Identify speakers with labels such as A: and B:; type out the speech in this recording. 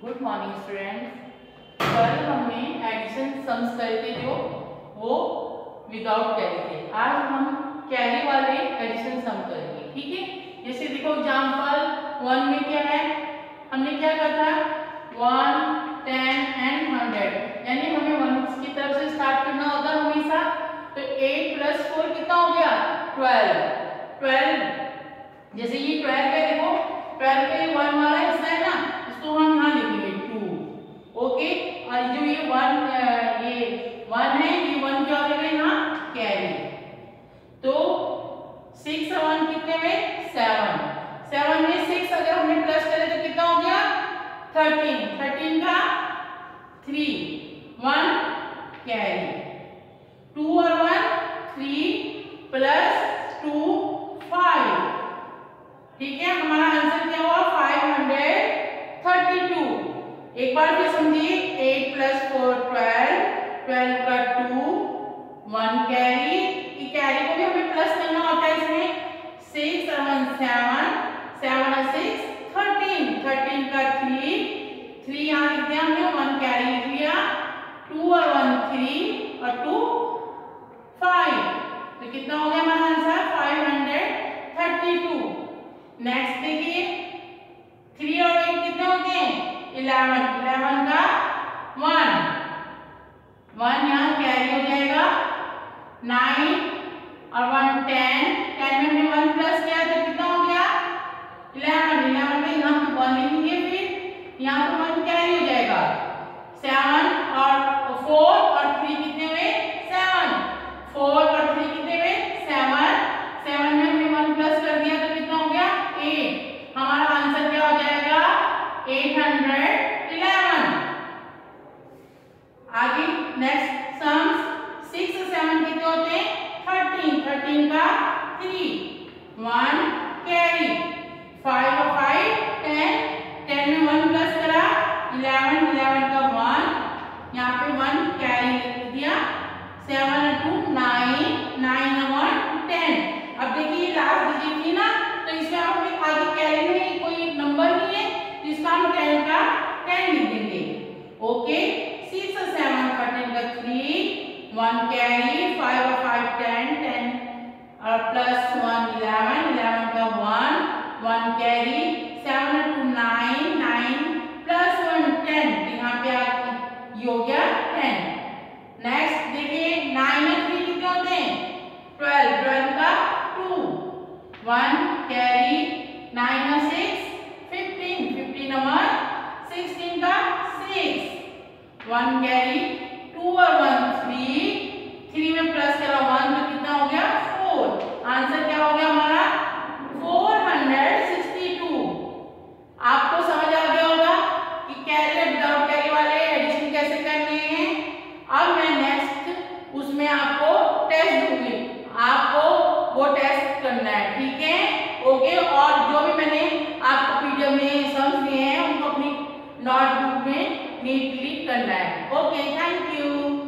A: Good morning students. कल हमने addition sums करे थे जो वो विदाउट कैरी थे। आज हम कैरी वाले एडिशन सम करेंगे, ठीक है। जैसे देखो एग्जांपल 1 में क्या है, हमने क्या कहा था 1, 10 एंड 100, यानी हमें 1 की तरफ से स्टार्ट करना होता है हमेशा। तो 8 + 4 कितना हो गया 12। जैसे ये 12 है, देखो 12 पे 1 वाला हिस्सा है ना, इसको हम यहाँ लिखेंगे 2, ओके। और जो ये 1 है, ये 1 क्या हो जाएगा यहाँ कैरी। तो 6 और 1 कितने में 7 में 6 अगर हमने प्लस करे तो कितना हो गया 13 का 3, 1 कैरी। 2 और 1 3 + 2 5, ठीक है। हमारा आंसर क्या हुआ 532। एक बार फिर समझिए, 8 + 4 12 का 2, 1 कैरी। ये कैरी को भी हमें प्लस करना होता है इसमें। 6 और 1 7 और 6 13 का 3 यहाँ लिख दिया हमने, 1 कैरी लिख लिया। 2 और 1 3 और 2 5, तो कितना हो गया हमारा आंसर 532। नेक्स्ट देखिए 3 और 8 कितने होते हैं 11 का 1 यहाँ कैरी हो जाएगा। 9 और 1 10 में हमने 1 प्लस किया तो कितना हो गया 11 में यहाँ पे 1 लिखेंगे, फिर यहाँ पे 1 कैरी हो जाएगा। 7 और 4 और 3 कितने में 7, 4 और 3 कितने में 7 में हमने 1 प्लस कर दिया तो कितना हो गया 8। हमारा आंसर क्या हो जाएगा 811। आगे नेक्स्ट सम्स 6 और 7 कितने होते हैं 13 का 3, 1 कैरी। 5 और 5 10 में 1 प्लस करा 11 का 1, यहाँ पे 1 कैरी लिख दिया। 7 और 2 9 और 1 10। अब देखिए लास्ट डिजिट थी ना, तो इसमें हमें आगे कैरी में कोई नंबर नहीं है, तो इसका हम 10 का 10 लिख देंगे, ओके। 6 और 7 13 का 3, 1 कैरी। 5 और 5 10 और +1 11 का 1 कैरी। 7 और 2 9 + 1 10, तो यहाँ पे ये हो गया 10। नेक्स्ट देखिए 9 और 3 कितने होते हैं 12 का 2, 1 कैरी। 9 और 6 15 और 16 का 6, 1 कैरी। 2 और 1 3 में प्लस करा 1 तो कितना हो गया 4। आंसर क्या हो गया हमारा 462। आपको समझ आ गया होगा कि कैरी और विदाउट कैरी वाले एडिशन कैसे करने हैं। अब मैं नेक्स्ट उसमें आपको टेस्ट दूंगी, आपको वो टेस्ट करना है, ठीक है, ओके। और जो भी मैंने आपको पीडीएफ में सम्स दिए हैं उनको अपनी नोटबुक में नीटली करना है, ओके। Thank you.